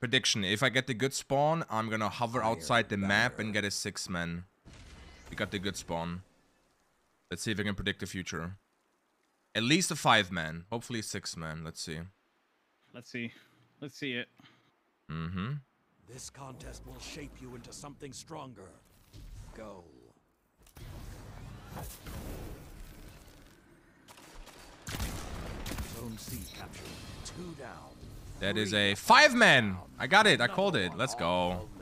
Prediction. If I get the good spawn, I'm gonna hover outside the map and get a 6-man. We got the good spawn. Let's see if I can predict the future. At least a 5-man. Hopefully a 6-man. Let's see. Let's see. Let's see it. Mm-hmm. This contest will shape you into something stronger. Go. Zone C captured. 2 down. That is a 5-man. I got it. I called it. Let's go.